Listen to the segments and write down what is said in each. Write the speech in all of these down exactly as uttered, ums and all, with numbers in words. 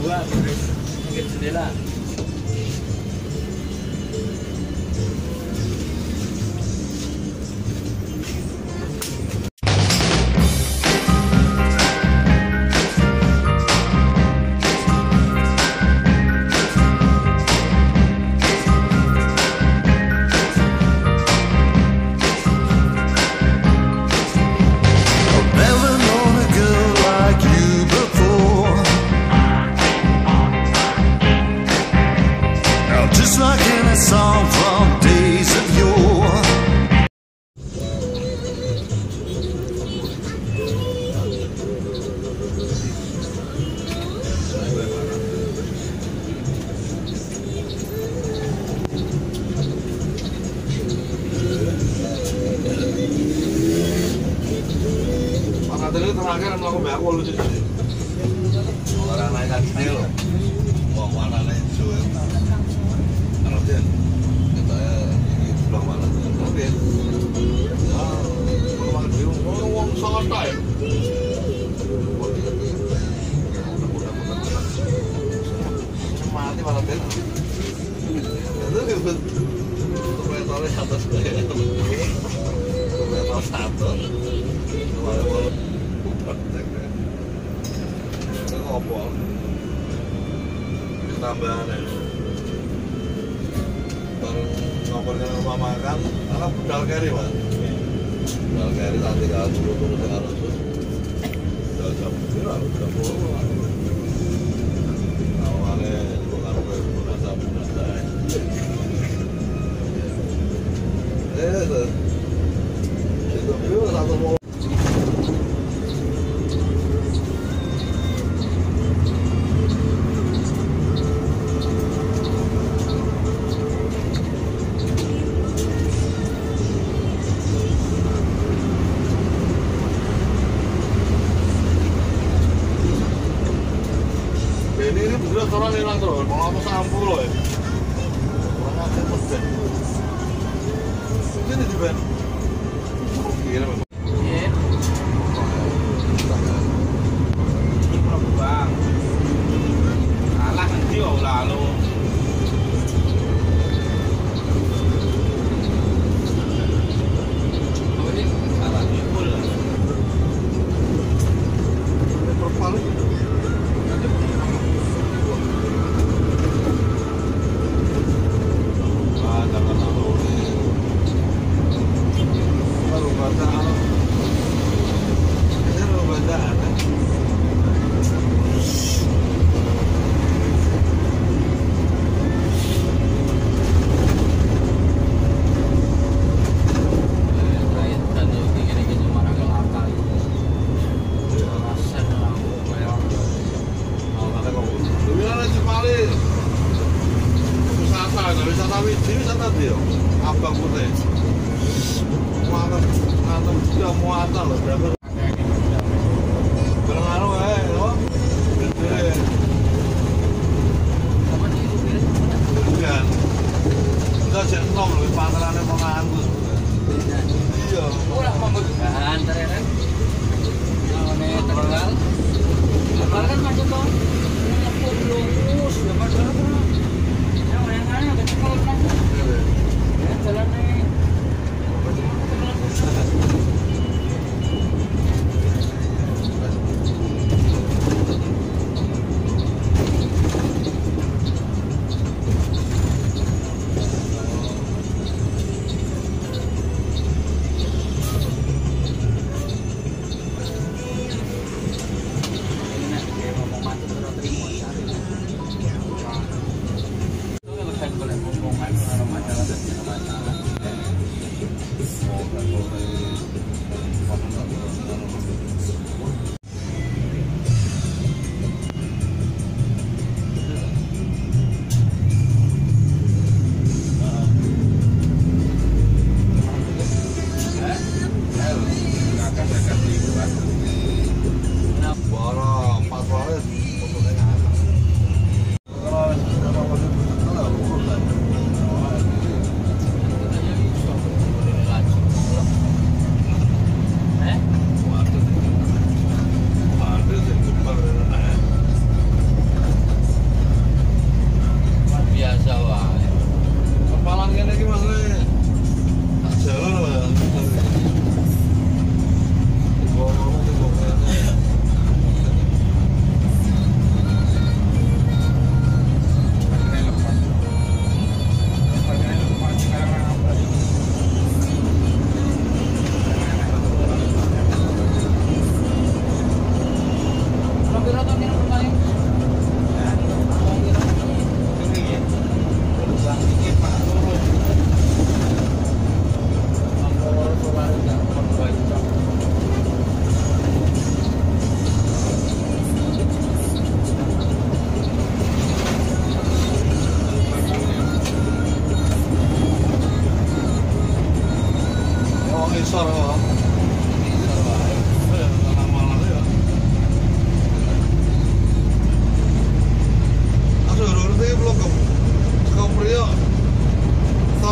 dua terus pinggir jendela. Terakhir aku mbak aku lucu sih. Orang naik taksi loh. Mau mana naik hijau. Kalau dia kita ini sebelah mana? Tapi ya kalau makan biru, orang uang santai. Mati malah dia. Itu hebat. Operatornya atas saya. Operator satu. Malah apa tambahan ya bareng ngobrolnya rumah makan karena budal keri mas budal keri nanti kalau dulu dulu saya harus budal jam berapa jam berapa awalnya bukan bukan sabu nasa eh itu itu satu mau ini bener orang hilang terus, mau apa sampu loh ya? Orang apa persen? Ini di band. Gila memang. Iya. Ini berapa bang? Alah nanti oh lalu. Apa ini? Salah nyebul. Ini perpal. Wisata Widi, wisata dia, Abang Putih. Muatan, muatan dia muatan loh, berapa? Berpengaruh eh, loh. Gede. Bukan. Kita jadi nom loh, pangkalannya mengantus. Iya. Ulah membegahan, ternyata. Namanya terkenal. Terkenal kan macam tuh. Lurus, dapat berapa?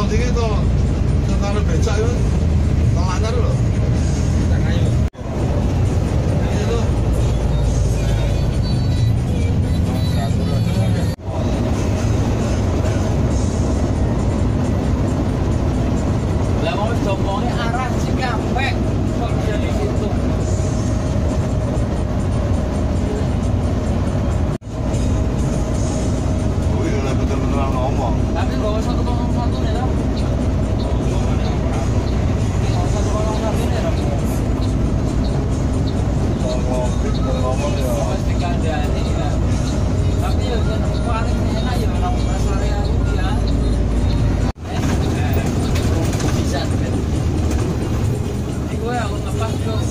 tol iki to antara becak itu tol anyar lho. Tang ayo. Ini tuh. Lah mau jombongnya arah Cikampek kok bisa di situ. Oh iya lah bener-bener ngomong. Tapi bawa satu kosong satu nih lah. Satu kosong satu nih lah. Ngomong, bener ngomong ya. Pasti kandani ya. Tapi ya paling enak ya orang pasar ya ya. Eh, bisa kan? Ini gue aku lepas tuh.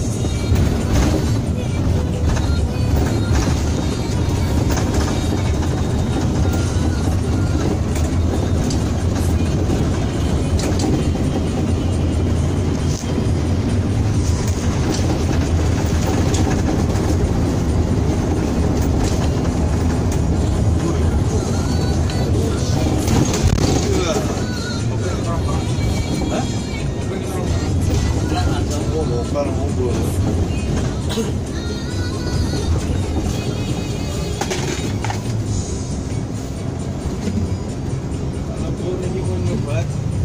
Bokar mobil. Kalau pun ini pun nyobat.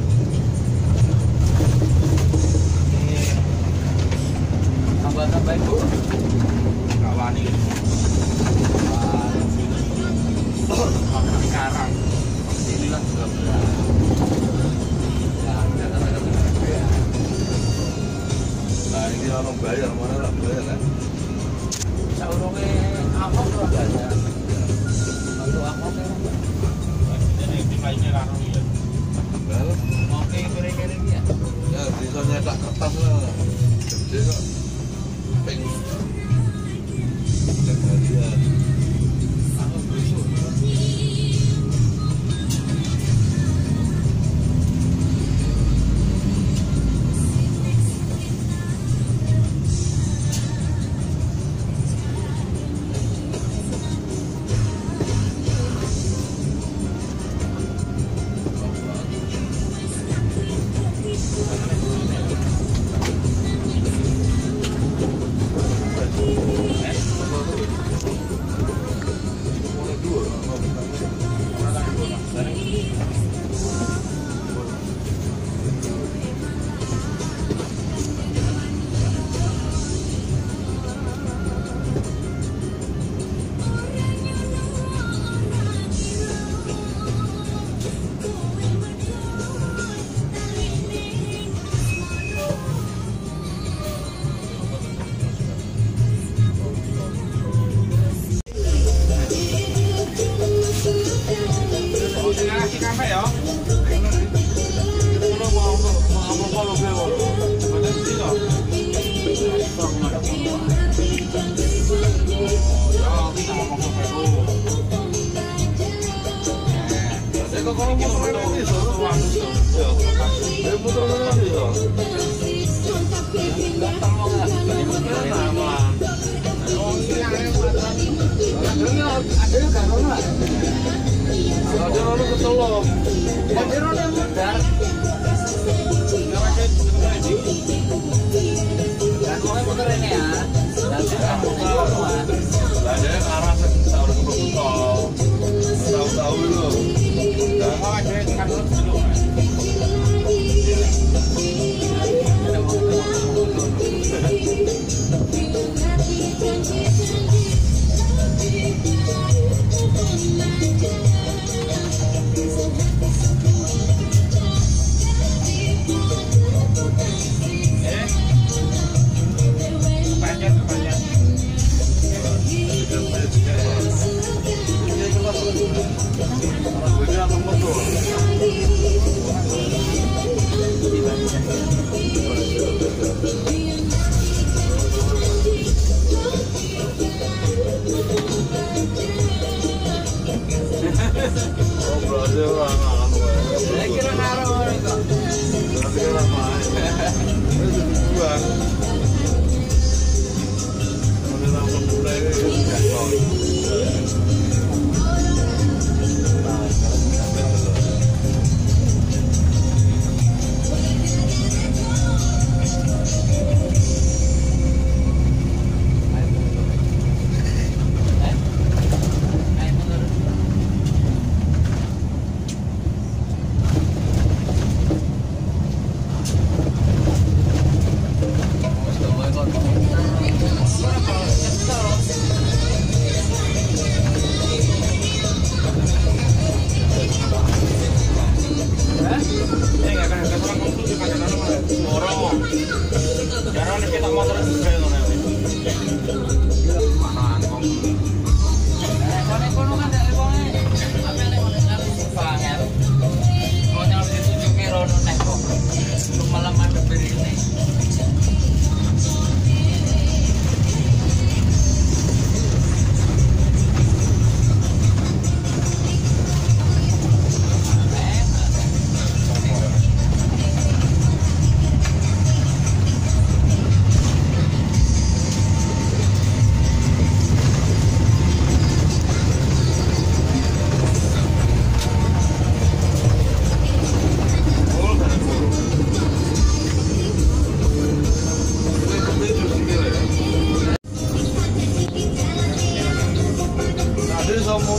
Tambah-tambah itu Kawani. sekarang inilah juga berat. Ya, kata-kata ya. Nah ini orang bayar, mana tak bayar kan? Saurunge amok ora bayar. Untuk amok ini dipaine karo ya. Well, Oke, kere-kere iki ya. ya bisa nyetak kertas lah. Gede kok. Peng. Dan hadiah. Aku besok. Cikampek ya. Kalau mau mau mau kalau belok, ada sih ya. Ya, kita mau mau belok. Saya kok kalau mau belok ini so, ya. Saya putar belok ini so. Gatal banget. Ini nama. Oh, ini ada buatan. Ada ada kan ora? Ada orang ketolong. Ada orang mudar. Dan mulai putar ini ya. Nanti kamu tahu. Ada yang arah sahur ke Bogor. Tahu-tahu itu. Dan mau ada kan dulu.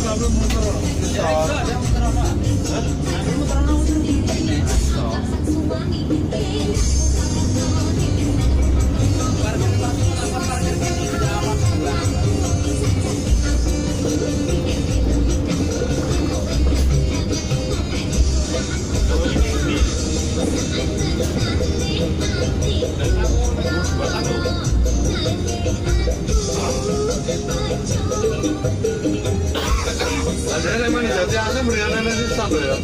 belum muter. Ya, ada muter apa? Hah? Muter apa? Ini. Ada yang mana jadi ada meriana nasi satu ya.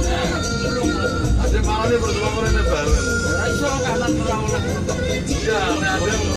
Ada malah dia berdua mereka bareng. Raiso kanan kurang lagi. Iya, ada yang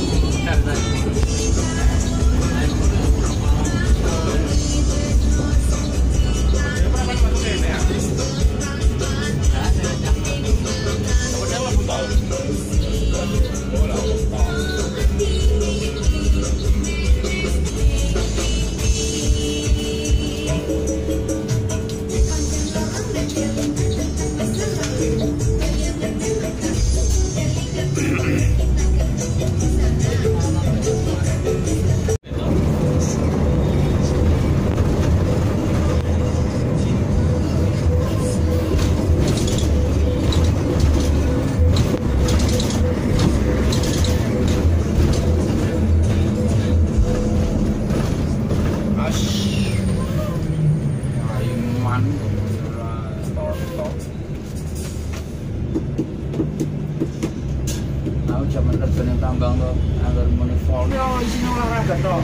zaman terjun tambang tuh agar menifol ya isinya olahraga tuh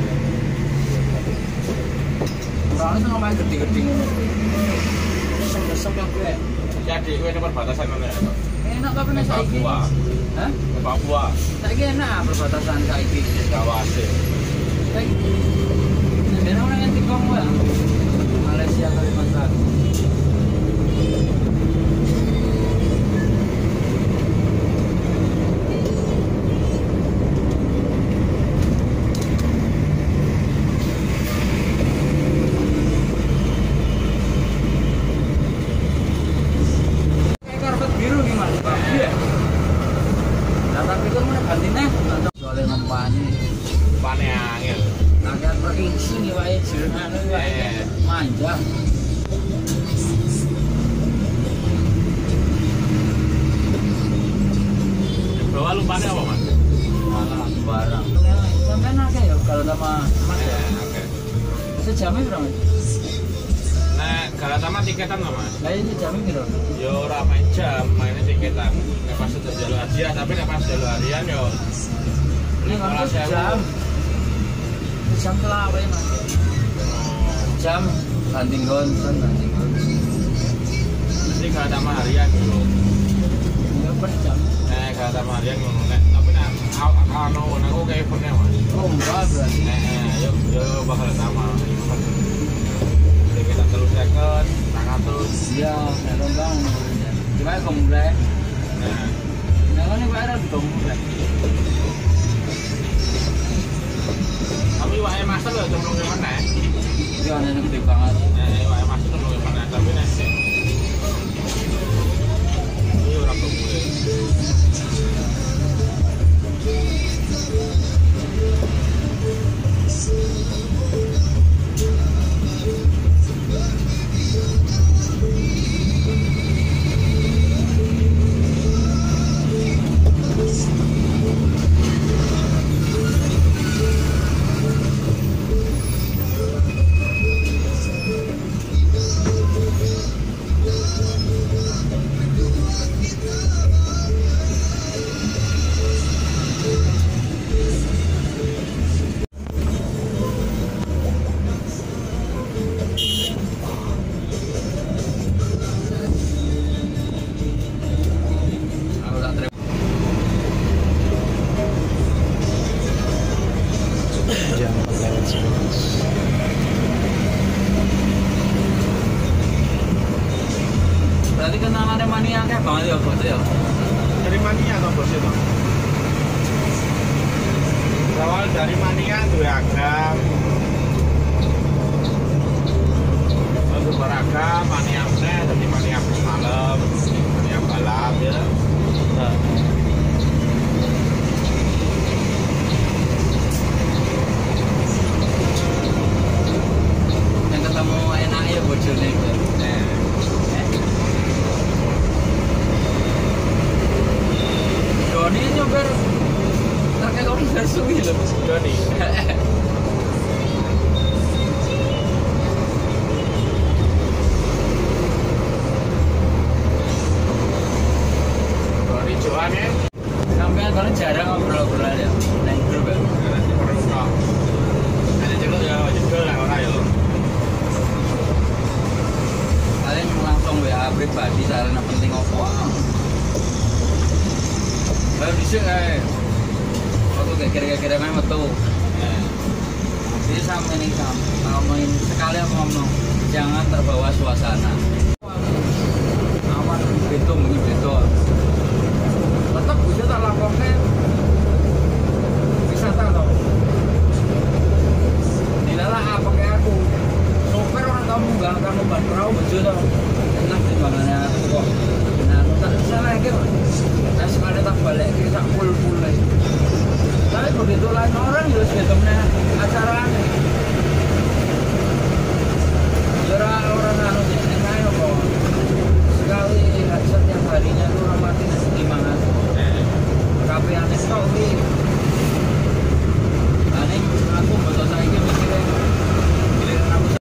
soalnya tuh ngomongin gede-gede kesem-kesem yang gue Jadi gue ada perbatasan mana ya? enak tapi nih saiki Papua. hah? Papua. Saiki enak perbatasan saiki Kawase. saiki ini orang yang tikong gue Malaysia Kalimantan Pane angel. agak berisi nih wae jerman wae manja Bawa lu pane apa, Mas? malah barang sampai nake ya kalau sama mas ya Oke. sejamnya berapa Nah, kalau sama tiketan nggak, Mas? lah ini sejamnya berapa Yo ora main jam, mainnya tiketan. Nek pas sudah jalur harian, tapi nek pas jalur harian yo ini kalau jam jam telah apa ya mas jam ganting gonsen ganting gonsen Jadi kalau sama harian dulu. ya per jam Eh, kalau sama harian ngono nek tapi nek anu aku kayak punya, Mas. oh enggak berarti Eh, eh, yo yo bakal sama. Tiketan terus second, ratus. iya saya bang cuma komplek Nah, nah kan ini bayar komplek tapi wae master lho cemplung ke mana? iya ada yang gede banget Eh, wae master cemplung ke mana? Tapi nek ini ora boleh. berarti kenalannya mania kayak banget ya bos ya Dari mania atau bos itu? Awal dari mania tuh agam. Lalu beragam, mania meneh, jadi mania malam, mania balap ya. Nah. yang jarang ngobrol-ngobrol ya. Neng grup ya. Ada celuk ya, jedol lah orang ya. Paling langsung W A pribadi sarana penting apa? Baru dhisik kae. Aku gak kira-kira main metu. Jadi sampai nih ngomongin sekali aku ngomong jangan terbawa suasana. Aman itu mungkin itu. Tetap bisa tak laporkan wisata loh. Dilalah apa kayak aku. Sopir orang kamu nggak kamu ban perahu bejo toh. Enak timbangannya aku kok. Nah, tak salah lagi. Nah, sekarang tak balik kita full-full lagi. Tapi begitu lain orang ya sebetulnya acara aneh. Jera orang anu jadi naik kok. Sekali setiap harinya tuh orang mati di mana? Kafe aneh tau di. Aneh aku betul saya ini mikirnya giliran aku.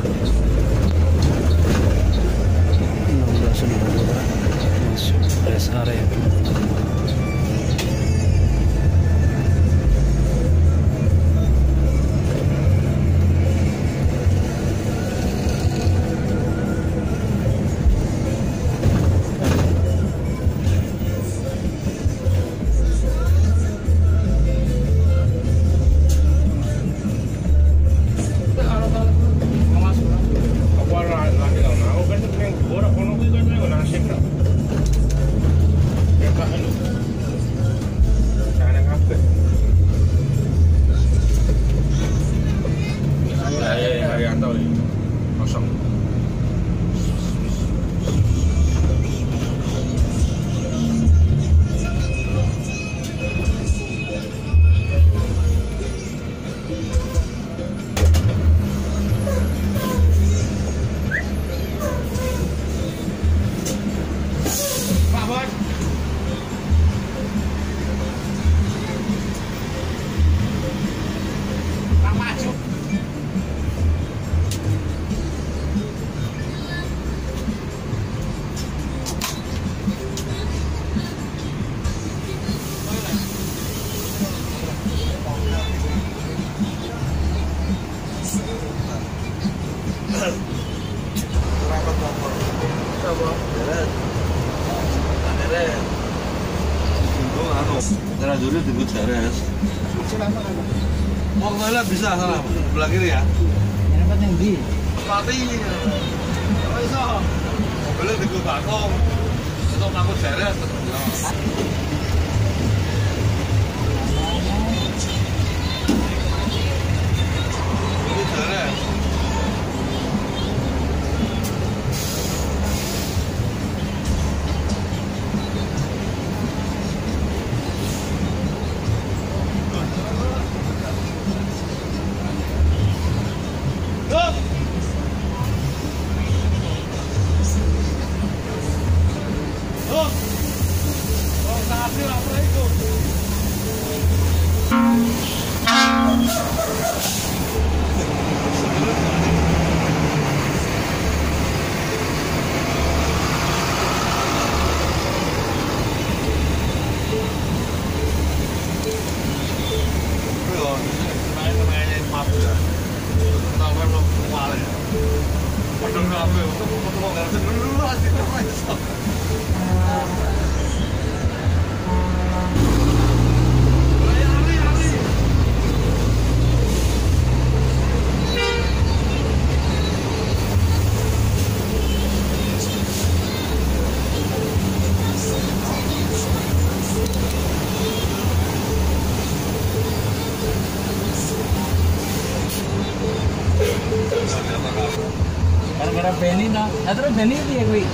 enam belas masuk rest area. Cara dulu tunggu jares. Mau kemana bisa salah belah kiri ya? Yang penting di. Pati. Oh iso. Mobilnya tunggu bakong. Untuk ngangkut jares. Ini jares. Gara-gara Benny no. Nah terus Benny piye kuwi?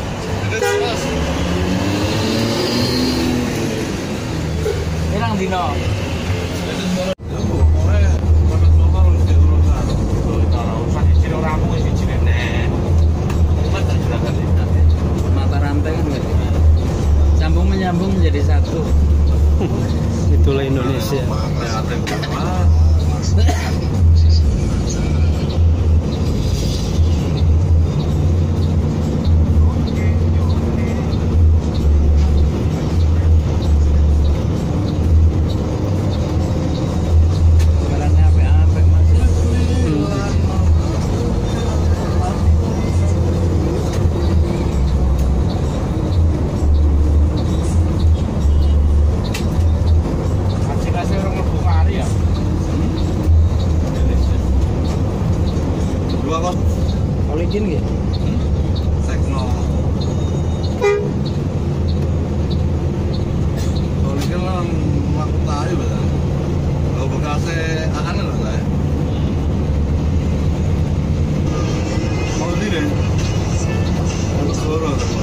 Pirang dino? Mata rantai kan gitu. Sambung menyambung menjadi satu. Itulah Indonesia. Olikin gitu. Tekno. Soalnya kan orang laku tahu betul. Kalau bekasnya aneh lah saya. Mau ini deh. Mau suruh teman.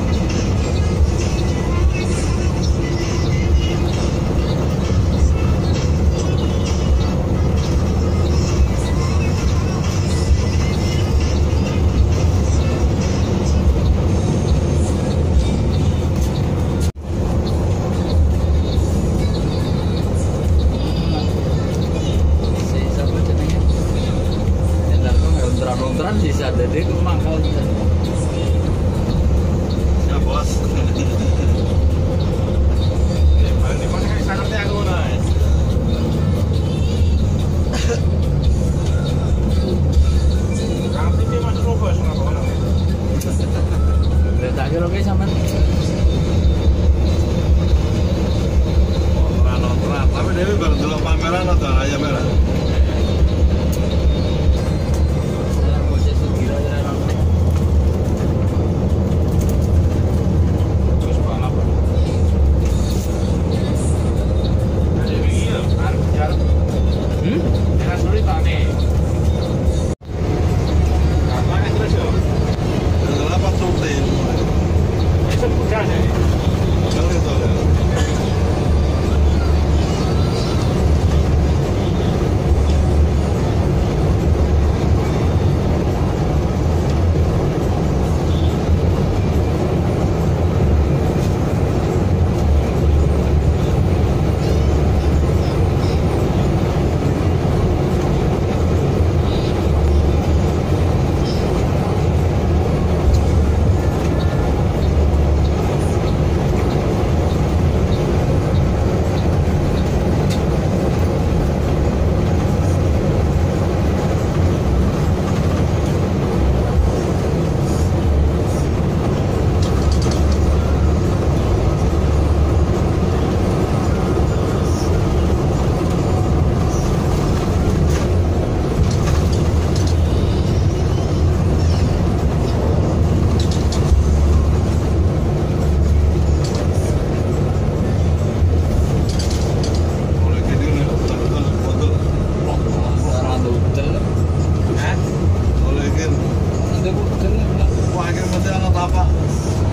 Nontonan bisa jadi kemangkal. Ya bos. Ini masih kayak sangatnya aku naik. Kamu ini masuk bos nggak apa-apa. Udah tak kira kayak sama. Nontonan nontonan. Tapi Dewi baru dulu pameran atau aja merah. Wah, akhirnya mesti anak apa?